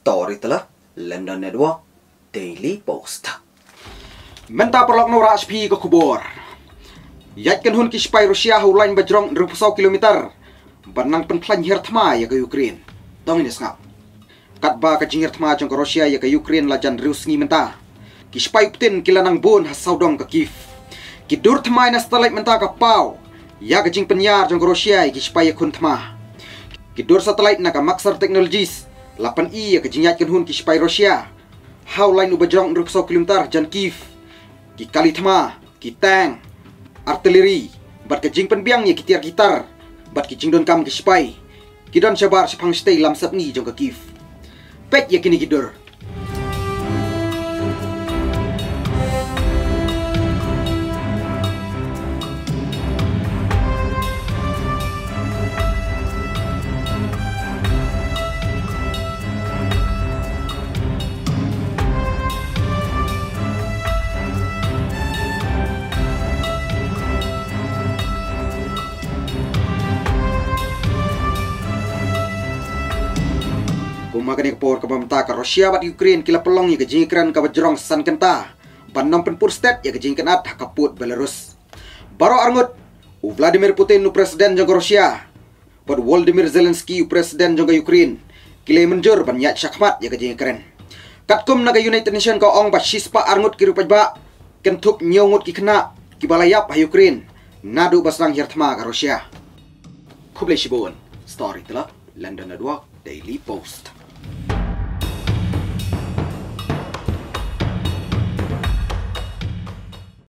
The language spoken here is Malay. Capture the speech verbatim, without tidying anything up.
Story telah London Network Daily Post. Menta perlok no H P ke kubur. Yatkan hun kispai Rusia hulain bajrong rupusau kilometer. Banang penplan hirtma ya ke Ukraine. Tong ini sengap. Katba ke jingir tma jong ke Rusia ya ke Ukraine lajan rius ngi menta. Kispai Putin kilanang bon hasaudong ke Kiev. Kidur tma ina setelah menta ke pau. Ya ke jing penyar jong ke Rusia ya kispai kun tma. Kidur satelit na ke Maxar Technologies. Lapan i ya ke jing yatkan hun kispai Rusia. Hulain u bajrong rupusau kilometer jan Kiev. Ki kali tma, ki tank, artileri, bat ke jing penbiang ya kitiar gitar, bat ki jing don kam ke spai, ki don sabar sepang stay lam sapni jong ke Kiev. Pek ya kini kidur. Kumagani ke por ke pemta ke Rusia bat Ukraine kila pelong ya ke jingkran ke bajrong san kenta banam penpur state ya ke jingkan at kaput Belarus. Baro arngut u Vladimir Putin nu presiden jong Rusia bat Volodymyr Zelensky u presiden jong Ukraine kila menjur ban yat syakmat ya ke jingkran. Katkum naga United Nation ko ong bat shispa arngut ki rupai ba kentuk nyongut ki kena ki balayap ha Ukraine nadu basang hirtma ke Rusia. Kublai shibon story telah London Network Daily Post.